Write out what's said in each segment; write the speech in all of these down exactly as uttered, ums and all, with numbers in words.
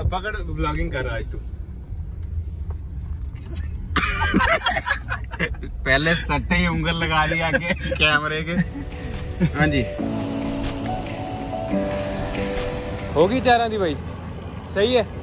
पकड़ ब्लॉगिंग कर रहा आज तू। पहले सट्टे ही उंगल लगा दी आगे कैमरे के। हाँ जी होगी चारा दी भाई, सही है।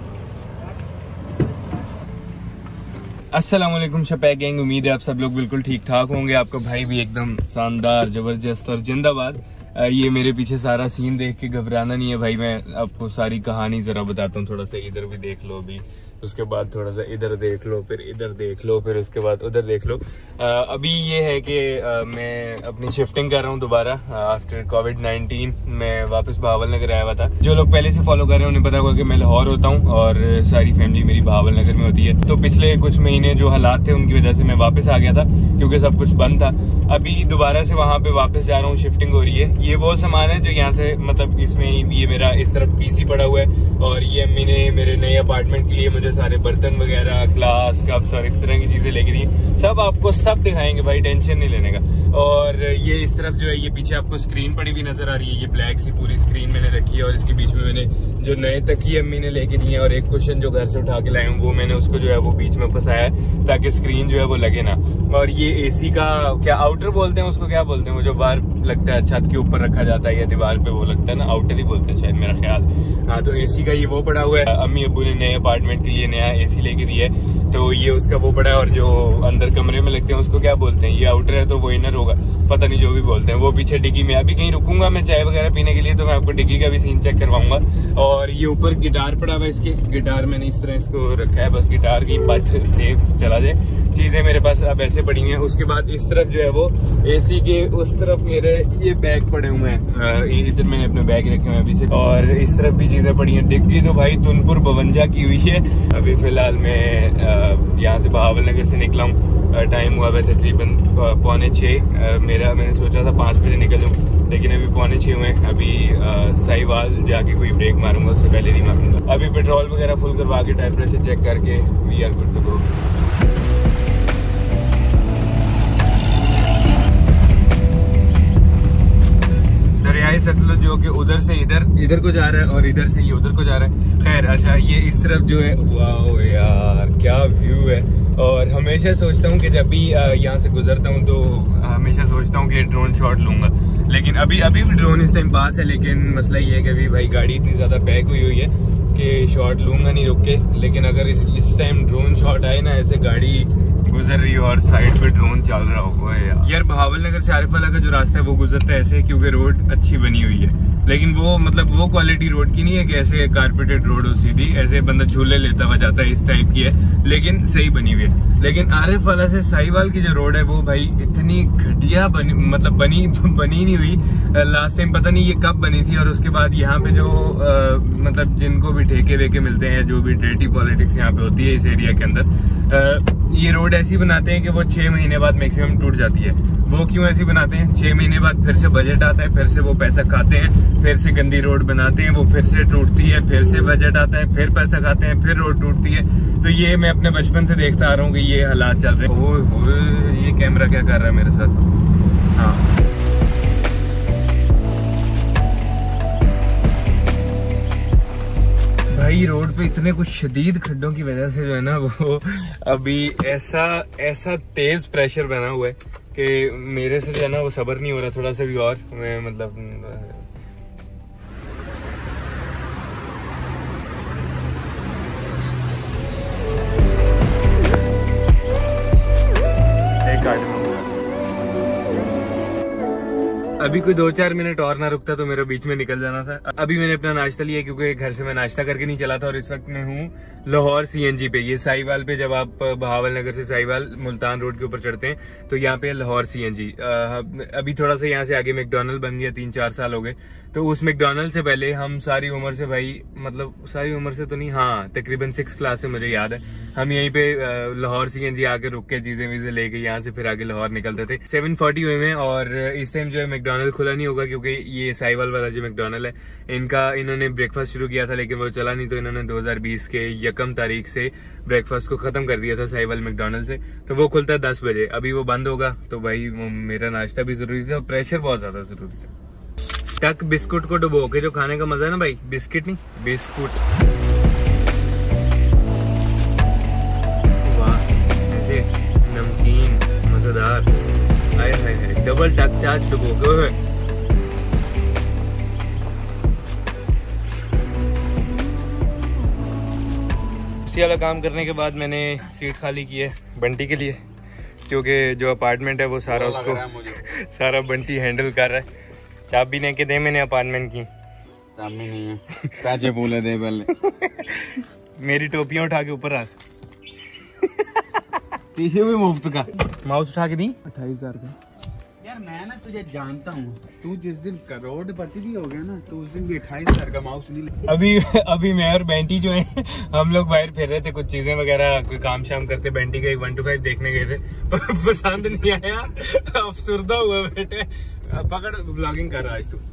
अस्सलाम वालेकुम शपैक गैंग, उम्मीद है आप सब लोग बिल्कुल ठीक ठाक होंगे। आपका भाई भी एकदम शानदार, जबरदस्त और जिंदाबाद। ये मेरे पीछे सारा सीन देख के घबराना नहीं है भाई, मैं आपको सारी कहानी जरा बताता हूँ। थोड़ा सा इधर भी देख लो अभी, उसके बाद थोड़ा सा इधर देख लो, फिर इधर देख लो, फिर उसके बाद उधर देख लो। आ, अभी ये है कि आ, मैं अपनी शिफ्टिंग कर रहा हूँ दोबारा आफ्टर कोविड नाइनटीन। मैं वापस बहावल नगर आया हुआ था। जो लोग पहले से फॉलो कर रहे हैं उन्हें पता होगा कि मैं लाहौर होता हूँ और सारी फैमिली मेरी बहावल नगर में होती है। तो पिछले कुछ महीने जो हालात थे उनकी वजह से मैं वापस आ गया था क्योंकि सब कुछ बंद था। अभी दोबारा से वहां पे वापस जा रहा हूँ, शिफ्टिंग हो रही है। ये वो सामान है जो यहाँ से, मतलब इसमें ये मेरा इस तरफ पीसी पड़ा हुआ है और ये अम्मी ने मेरे नए अपार्टमेंट के लिए मुझे सारे बर्तन वगैरह, ग्लास, कप्स और इस तरह की चीजें लेके दी। सब आपको सब दिखाएंगे भाई, टेंशन नहीं लेने का। और ये इस तरफ जो है, ये पीछे आपको स्क्रीन पड़ी हुई नजर आ रही है। ये ब्लैक सी पूरी स्क्रीन मैंने रखी है और इसके बीच में मैंने जो नए तकिए अम्मी ने लेके दिए हैं और एक कुशन जो घर से उठा के लाए हूँ वो मैंने उसको जो है वो बीच में फंसाया है ताकि स्क्रीन जो है वो लगे ना। और ये एसी का क्या आउटर बोलते हैं उसको, क्या बोलते हैं वो जो बाहर लगता है छत के ऊपर रखा जाता है या दीवार पे वो लगता है ना, आउटर ही बोलते हैं शायद मेरा ख्याल। हाँ तो एसी का ये वो पड़ा हुआ है। अम्मी अब्बू ने नए अपार्टमेंट के लिए नया एसी लेके दिया है तो ये उसका वो पड़ा है। और जो अंदर कमरे में लगते हैं उसको क्या बोलते हैं, ये आउटर है तो वो इनर होगा, पता नहीं जो भी बोलते हैं। वो पीछे डिग्गी में अभी कहीं रुकूंगा मैं चाय वगैरह पीने के लिए तो मैं आपको डिग्गी का भी सीन चेक करवाऊंगा। और ये ऊपर गिटार पड़ा हुआ है, इसके गिटार मैंने इस तरह इसको रखा है, बस गिटार की बात सेफ चला जाए। चीजें मेरे पास अब ऐसे पड़ी हुई हैं। उसके बाद इस तरफ जो है वो एसी के उस तरफ मेरे ये बैग पड़े हुए हैं, इधर मैंने अपने बैग रखे हुए हैं अभी से। और इस तरफ भी चीजें पड़ी हैं। डिग्गी तो भाई तुनपुर बवंजा की हुई है। अभी फिलहाल मैं यहाँ से बहावल नगर से निकला हूँ, टाइम हुआ है तकरीबन पौने छः। मेरा मैंने सोचा था पाँच बजे निकल जाऊँ लेकिन अभी पौने छः हुए। अभी साहिवाल जाके कोई ब्रेक मारूंगा, उससे पहले नहीं मारूंगा। अभी पेट्रोल वगैरह फुल करवा के टायर प्रेशर चेक करके we are good to go. दरियाई सतलुज जो कि उधर से इधर इधर को जा रहा है और इधर से ये उधर को जा रहा है। खैर अच्छा, ये इस तरफ जो है, वाह यार क्या व्यू है। और हमेशा सोचता हूँ कि जब भी यहाँ से गुजरता हूँ तो हमेशा सोचता हूँ कि ड्रोन शॉट लूंगा, लेकिन अभी अभी भी ड्रोन इस टाइम पास है। लेकिन मसला ये है कि अभी भाई गाड़ी इतनी ज्यादा पैक हुई हुई है कि शॉट लूंगा नहीं रुक के। लेकिन अगर इस टाइम ड्रोन शॉट आए ना, ऐसे गाड़ी गुजर रही हो और साइड पे ड्रोन चल रहा हो यार। यार बहावल नगर से आरिफ वाला का जो रास्ता है वो गुजरता है ऐसे क्योंकि रोड अच्छी बनी हुई है। लेकिन वो मतलब वो क्वालिटी रोड की नहीं है कि ऐसे कारपेटेड रोड हो सीधी, ऐसे बंदा झूले लेता हुआ जाता है, इस टाइप की है, लेकिन सही बनी हुई है। लेकिन आरिफ वाला से साहिवाल की जो रोड है वो भाई इतनी घटिया बनी, मतलब बनी बनी नहीं हुई। लास्ट टाइम पता नहीं ये कब बनी थी। और उसके बाद यहाँ पे जो आ, मतलब जिनको भी ठेके वेके मिलते हैं, जो भी डेटी पॉलिटिक्स यहाँ पे होती है इस एरिया के अंदर, आ, ये रोड ऐसी बनाते हैं कि वो छह महीने बाद मैक्सिमम टूट जाती है। वो क्यों ऐसी बनाते हैं, छह महीने बाद फिर से बजट आता है, फिर से वो पैसा खाते हैं, फिर से गंदी रोड बनाते हैं, वो फिर से टूटती है, फिर से बजट आता है, फिर पैसा खाते हैं, फिर रोड टूटती है। तो ये मैं अपने बचपन से देखता आ रहा हूँ कि ये हालात चल रहे हैं। ओए ओए ये कैमरा क्या कर रहा है मेरे साथ। हाँ भाई रोड पे इतने कुछ शदीद खड्डों की वजह से जो है ना वो अभी ऐसा ऐसा तेज प्रेशर बना हुआ है कि मेरे से जो है ना वो सब्र नहीं हो रहा थोड़ा सा भी। और मैं मतलब एक गाड़ी अभी कोई दो चार मिनट और ना रुकता तो मेरा बीच में निकल जाना था। अभी मैंने अपना नाश्ता लिया क्योंकि घर से मैं नाश्ता करके नहीं चला था। और इस वक्त मैं हूँ लाहौर सीएनजी पे। ये साहिवाल पे, जब आप बहावल नगर से साहिवाल मुल्तान रोड के ऊपर चढ़ते हैं तो यहाँ पे लाहौर सीएनजी। अभी थोड़ा सा यहाँ से आगे मैकडॉनल्ड बन गया, तीन चार साल हो गए। तो उस मैकडॉनल्ड से पहले हम सारी उम्र से भाई, मतलब सारी उम्र से तो नहीं, हाँ तकरीबन सिक्स क्लास से मुझे याद है, हम यहीं पे लाहौर सीएनजी आके रुक के चीजें वीजें लेके यहाँ से फिर आगे लाहौर निकलते थे। सेवन फोर्टी हुए में और इस टाइम जो है मैकडॉनल्ड खुला नहीं होगा क्योंकि ये साहिवाल वाला जो मैकडॉनल्ड है, इनका इन्होंने ब्रेकफास्ट शुरू किया था लेकिन वो चला नहीं, तो इन्होंने दो हज़ार बीस के यकम तारीख से ब्रेकफास्ट को खत्म कर दिया था साहिवाल मैकडॉनल्ड से। तो वो खुलता है दस बजे, अभी वो बंद होगा। तो भाई मेरा नाश्ता भी जरूरी था, प्रेशर बहुत ज्यादा जरूरी था। टक बिस्कुट को डुबो के जो खाने का मजा है ना भाई, बिस्किट नहीं बिस्कुट। के नमकीन मजेदार, आए हाय हाय डबल टक चार्ज डबो गए। वाला काम करने के बाद मैंने सीट खाली की है बंटी के लिए, क्योंकि जो अपार्टमेंट है वो सारा उसको सारा बंटी हैंडल कर रहा है। चाबी लेके दे मैंने अपार्टमेंट की। चाबी नहीं है, पैसे बोले दे पहले। मेरी टोपियां उठा के ऊपर रख। टीशू भी मुफ्त का। माउस उठा के दी अट्ठाईस हजार का। यार मैं ना तुझे जानता हूँ, तू जिस दिन करोड़पति भी हो गया ना, तो उस दिन भी अट्ठाईस हजार का माउस नहीं ले। अभी अभी मैं और बेंटी जो है हम लोग बाहर फिर रहे थे, कुछ चीजें वगैरह कोई काम शाम करते। बेंटी का एक वन टू फाइव देखने गए थे, पसंद नहीं आया, अफसुर्दा हुआ बेटे। पकड़ ब्लॉगिंग कर रहा आज तू।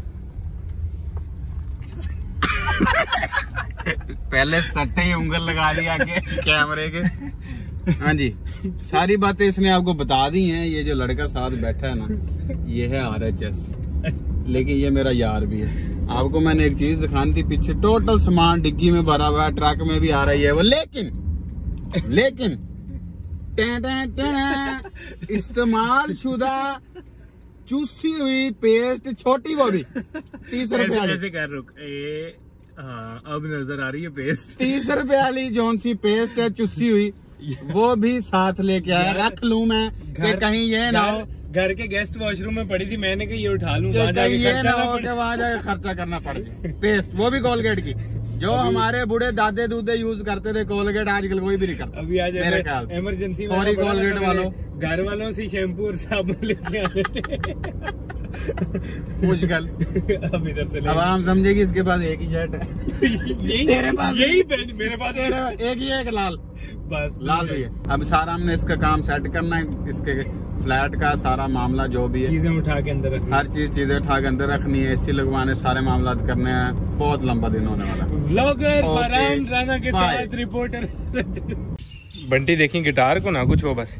पहले सट्टे ही उंगल लगा दी आगे कैमरे के। हाँ जी, सारी बातें इसने आपको बता दी हैं। ये जो लड़का साथ बैठा है ना, ये है आर एच एस, लेकिन ये मेरा यार भी है। आपको मैंने एक चीज दिखानी थी, पीछे टोटल सामान डिग्गी में भरा हुआ है, ट्रक में भी आ रही है वो, लेकिन लेकिन टें टें टें, इस्तेमाल शुदा चूसी हुई पेस्ट, छोटी वो भी तीस रुपए वाली। कर रुक ए, हाँ अब नजर आ रही है पेस्ट। तीस रुपए वाली जौन सी पेस्ट है चुस्सी हुई, वो भी साथ लेके आया। रख लूं मैं कि कहीं ये ना हो, घर के गेस्ट वॉशरूम में पड़ी थी, मैंने कहा ये उठा लूं, कहीं ये ना हो कि वहाँ जाके खर्चा करना पड़ जाए। पेस्ट वो भी कोलगेट की, जो हमारे बूढ़े दादे दूधे यूज करते थे, कोलगेट आजकल कोई भी नहीं करता। अभी आज मेरे ख्याल इमरजेंसी सॉरी कोलगेट वालों, घर वालों से शैम्पू और साबुन लेके आते थे। मुश्किल अब इधर से अब हम समझेगी इसके पास एक ही शर्ट है। यही तेरे पास यही पहन मेरे पास एक ही एक लाल, बस लाल भी है। अब सारा हमने इसका काम सेट करना है, इसके फ्लैट का सारा मामला जो भी है, चीजें उठा के अंदर रखनी, हर चीज चीजें उठा के अंदर रखनी है, एसी लगवाने, सारे मामला करने हैं। बहुत लंबा दिन होने वाला है। व्लॉगर फरहान राणा के साथ रिपोर्टर। बंटी देखी गिटार को ना कुछ हो बस।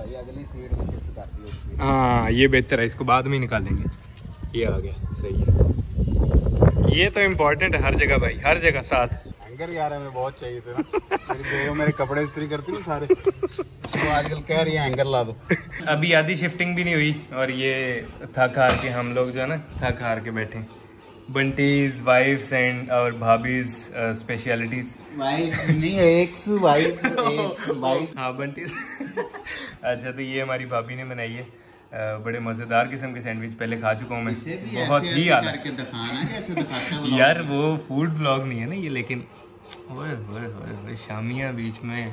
हाँ ये बेहतर है, इसको बाद में निकालेंगे। ये आ गया सही है, ये तो इम्पोर्टेंट है हर जगह भाई, हर जगह साथ। हैंगर यार हमें बहुत चाहिए थे ना, मेरी बेगम मेरे कपड़े इस्त्री करती ना सारे, तो आजकल कह रही है हैंगर ला दो। अभी आधी शिफ्टिंग भी नहीं हुई और ये थक हार के हम लोग जो है ना थक हार के बैठे। बंटीज वाइफ्स एंड और भाभीज स्पेशलिटीज। वाइफ नहीं एक वाइफ वाइफ हाँ बंटीज। अच्छा तो ये हमारी भाभी ने बनाई है, बड़े मजेदार किस्म के सैंडविच, पहले खा चुका हूँ मैं, बहुत ही आला यार। वो फूड ब्लॉग नहीं है ना ये, लेकिन ओए ओए ओए शामिया बीच में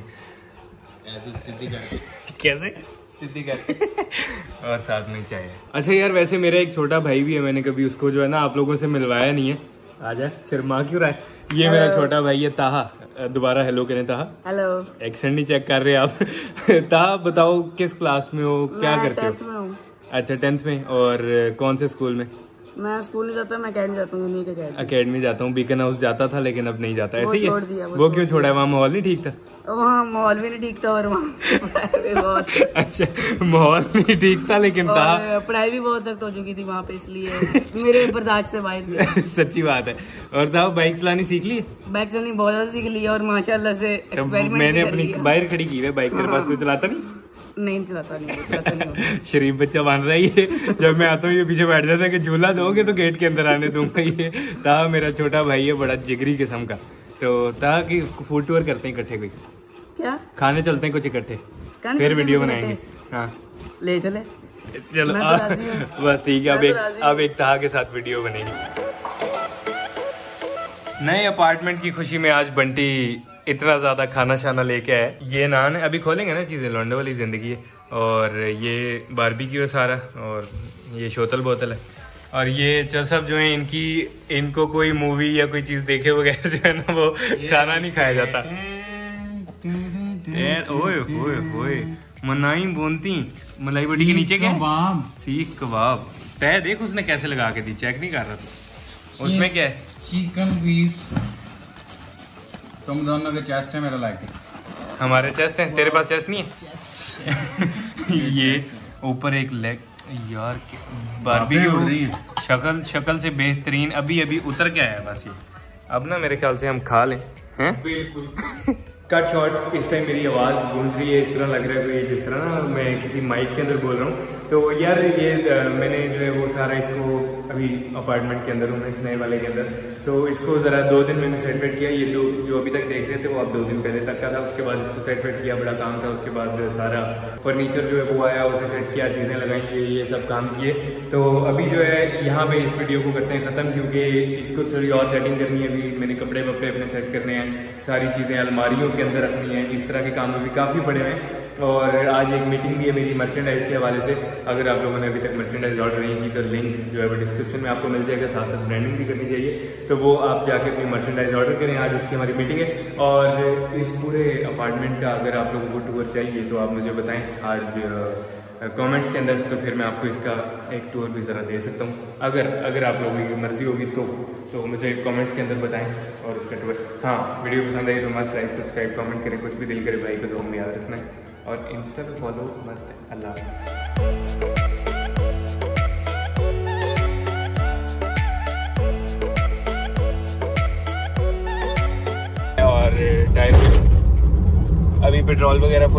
कैसे सीधी कर और साथ में चाय। अच्छा यार वैसे मेरा एक छोटा भाई भी है, मैंने कभी उसको जो है ना आप लोगों से मिलवाया नहीं है। आजा शर्मा क्यों रहा है? ये Hello. मेरा छोटा भाई है ताहा। दोबारा हेलो करें ताहा। हेलो। एक्सेंट नहीं चेक कर रहे आप। ताहा बताओ किस क्लास में हो, क्या करते हो? में हूँ। अच्छा टेंथ में, और कौन से स्कूल में? मैं स्कूल नहीं जाता, मैं अकेडमी जाता हूँ। अकेडमी जाता हूँ, बीकन हाउस जाता था लेकिन अब नहीं जाता। ऐसे ही है? वो, वो क्यों छोड़ा है? वहाँ माहौल नहीं ठीक था? वहाँ माहौल भी नहीं ठीक था और वहाँ अच्छा माहौल नहीं ठीक था, लेकिन था पढ़ाई भी बहुत सख्त हो चुकी थी वहाँ पे, इसलिए मेरे बर्दाश्त से बाहर। सच्ची बात है। और था बाइक चलानी सीख ली? बाइक चलानी बहुत ज्यादा सीख ली और माशाल्लाह से एक्सपेरिमेंट मैंने अपनी बाहर खड़ी की है बाइक। तेरे पास कोई चलाता नहीं? नहीं चलाता नहीं, चलाता नहीं। शरीफ बच्चा बन रहा है। जब मैं आता हूँ ये पीछे बैठ जाता है कि झूला दोगे तो गेट के अंदर आने दूंगा। ये ता मेरा छोटा भाई है, बड़ा जिगरी किस्म का। तो ता कि फूड टूर करते हैं इकट्ठे, कोई क्या खाने चलते हैं कुछ इकट्ठे, फिर वीडियो बनाएंगे। हाँ ले चले चलो बस ठीक है। अब एक अब एक ताहा के साथ वीडियो बनेगी। नए अपार्टमेंट की खुशी में आज बंटी इतना ज्यादा खाना शाना लेके आए। ये नान है, अभी खोलेंगे ना चीजें, लौंडे वाली जिंदगी है। और ये बारबेक्यू है सारा, और ये शोतल बोतल है। और ये चरसब जो है इनकी, इनको कोई मूवी या कोई चीज देखे बगैर जो है ना वो खाना नहीं खाया जाता। ओए ओए ओए मनाई बोनती मलाई बड़ी के नीचे क्या? सीख कबाब। तय देख उसने कैसे लगा के दी, चेक नहीं कर रहा था। उसमें क्या है? Chicken piece. तुम दोनों के चेस्ट है, मेरा लाइक है। हमारे चेस्ट है, तेरे पास चेस्ट नहीं है? ये ऊपर एक लेग यार, बारबेक्यू शक्ल शक्ल से बेहतरीन। अभी अभी उतर के आया बस ये। अब ना मेरे ख्याल से हम खा लें हैं? बिल्कुल। कट शॉर्ट, इस टाइम मेरी आवाज़ गूंज रही है, इस तरह लग रहा है कोई जिस तरह ना मैं किसी माइक के अंदर बोल रहा हूँ। तो यार ये मैंने जो है वो सारा इसको अभी अपार्टमेंट के अंदर हूँ मैं, नए वाले के अंदर, तो इसको ज़रा दो दिन मैंने सेट वेट किया। ये दो जो अभी तक देख रहे थे वो अब दो दिन पहले तक का था। उसके बाद इसको सेट वेट किया, बड़ा काम था। उसके बाद सारा फर्नीचर जो है वो आया, उसे सेट किया, चीज़ें लगाई, ये ये सब काम किए। तो अभी जो है यहाँ पे इस वीडियो को करते हैं ख़त्म, क्योंकि इसको थोड़ी और सेटिंग करनी है। अभी मैंने कपड़े वपड़े अपने सेट करने हैं, सारी चीज़ें अलमारियों के अंदर रखनी है, इस तरह के काम अभी काफ़ी पड़े हुए हैं। और आज एक मीटिंग भी है मेरी मर्चेंडाइज के हवाले से। अगर आप लोगों ने अभी तक मर्चेंडाइज ऑर्डर नहीं की तो लिंक जो है वो डिस्क्रिप्शन में आपको मिल जाएगा, साथ साथ ब्रांडिंग भी करनी चाहिए, तो वो आप जाके अपनी मर्चेंडाइज ऑर्डर करें। आज उसकी हमारी मीटिंग है। और इस पूरे अपार्टमेंट का अगर आप लोगों को टूर चाहिए तो आप मुझे बताएं आज कमेंट्स के अंदर, तो फिर मैं आपको इसका एक टूर भी ज़रा दे सकता हूँ। अगर अगर आप लोगों की मर्जी होगी तो तो मुझे कमेंट्स के अंदर बताएं और इसका टूर। हाँ, वीडियो पसंद आई तो मस्त लाइक सब्सक्राइब कमेंट करें, कुछ भी दिल करे भाई को तो हमें याद रखना है। और इंस्टा पे फॉलो मस्त है। अल्लाह हाफ़िज़। और टायर अभी पेट्रोल वगैरह